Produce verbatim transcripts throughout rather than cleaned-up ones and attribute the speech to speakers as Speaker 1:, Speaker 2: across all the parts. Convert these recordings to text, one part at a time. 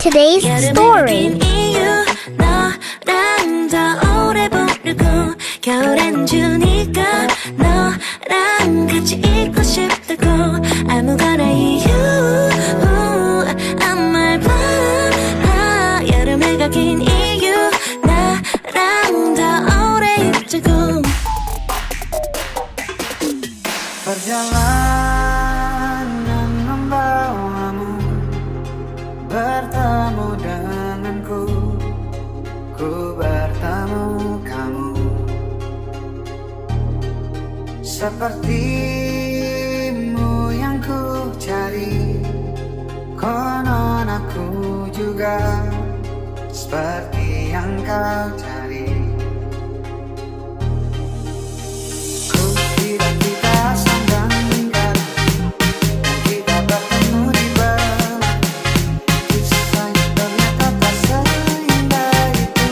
Speaker 1: today's story. 겨울엔 주니까 너랑 같이 있고 싶다고 아무거나 이유 아무 말 봐 여름에가 긴 이유 나랑 더 오래 있자고
Speaker 2: Perjalanan membawamu bertemu denganku, ku bertemu kamu. Sepertimu yang ku cari, konon aku juga seperti yang kau cari. Ku kira kita sandang lingkar, dan kita bertemu di bawah. Kisah ternyata tak seindah itu.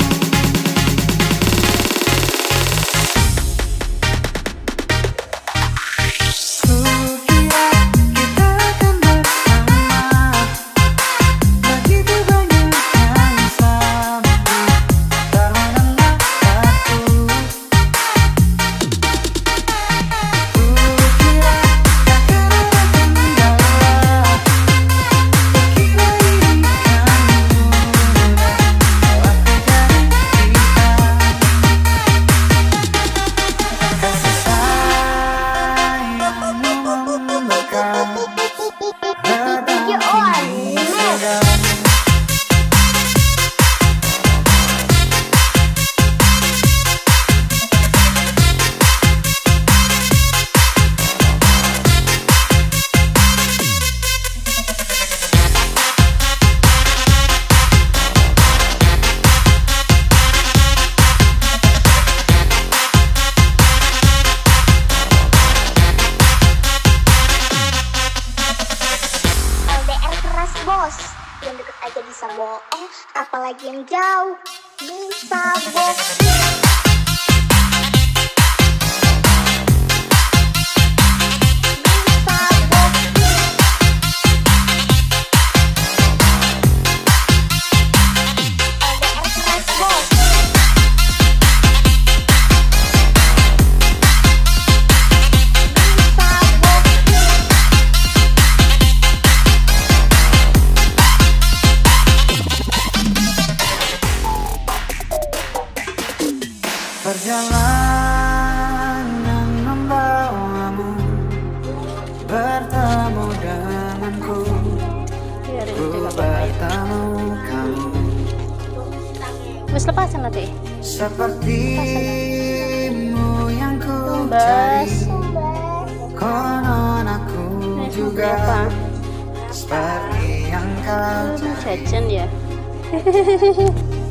Speaker 1: Bos, yang deket aja bisa bohong, apalagi yang jauh bisa bohong.
Speaker 2: Perjalanan membawamu bertemu denganku, ku bertemu kamu.
Speaker 3: Wes lepasin nanti.
Speaker 2: Sepertimu yang ku cari, konon aku juga seperti yang kau cari.
Speaker 3: Jajan ya.